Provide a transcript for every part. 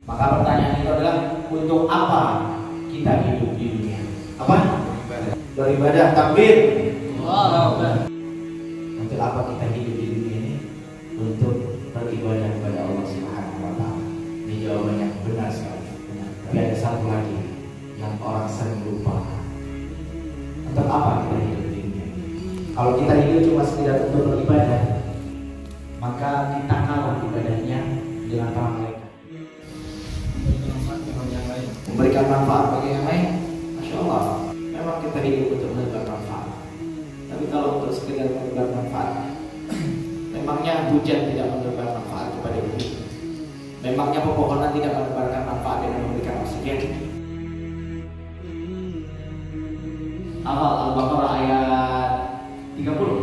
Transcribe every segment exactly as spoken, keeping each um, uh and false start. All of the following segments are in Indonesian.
Maka pertanyaan itu adalah, untuk apa kita hidup di dunia? Apa? Beribadah. Beribadah. Takbir. Wow. Untuk apa kita hidup di dunia ini? Untuk beribadah kepada Allah Subhanahu wa taala. Ini jawabannya benar sekali. Benar. Tapi ada satu lagi yang orang sering lupa. Untuk apa kita hidup di dunia ini? Kalau kita hidup cuma sekedar untuk beribadah, maka kita kalah ibadahnya dengan para malaikat. Memberikan manfaat bagi yang lain, masya Allah. Memang kita hidup untuk memberikan manfaat. Tapi kalau untuk sekedar memberikan manfaat, memangnya hujan tidak memberikan manfaat kepada bumi? Memangnya pepohonan tidak memberikan manfaat dengan memberikan oksigen? Awal Al-Baqarah ayat tiga puluh.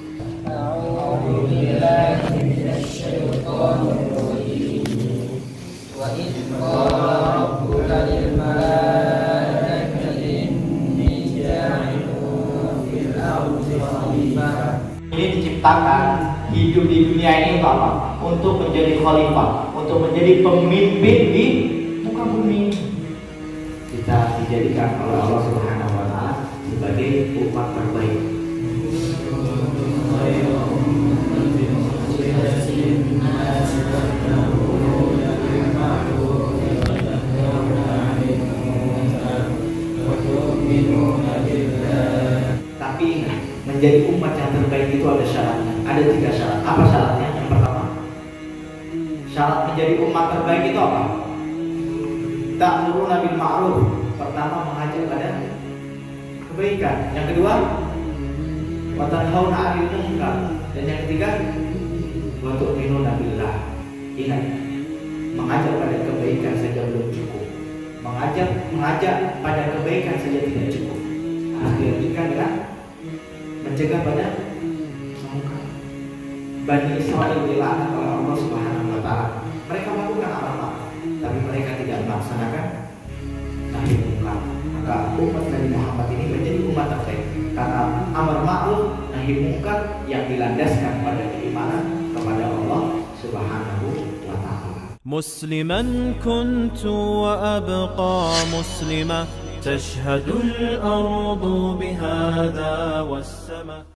Ini diciptakan hidup di dunia ini untuk apa? Untuk menjadi khalifah, untuk menjadi pemimpin di muka bumi. Kita dijadikan oleh Allah Subhanahu wa taala sebagai umat terbaik. Tapi menjadi umat yang terbaik itu ada syaratnya. Ada tiga syarat. Apa syaratnya? Yang pertama, syarat menjadi umat terbaik itu apa? Ta'muruna bil ma'ruf. Pertama, mengajak pada kebaikan. Yang kedua, wa tanhauna 'anil munkar. Dan yang ketiga, wa tu'minuna billah. Ingat, mengajak pada kebaikan saja belum cukup. Mengajak mengajak pada kebaikan saja tidak cukup. Harus dilanjutkan dengan mencegah pada munkar. Bani Israil dilaknat oleh Allah Subhanahu wa taala. Mereka melakukan amal ma'ruf, tapi mereka tidak melaksanakan nahi munkar. Maka umat Nabi Muhammad ini menjadi umat terbaik karena amar ma'ruf nahi munkar yang dilandaskan pada keimanan kepada Allah Subhanahu wa taala. مسلما كنت وأبقى مسلما تشهد الأرض بهذا والسماء.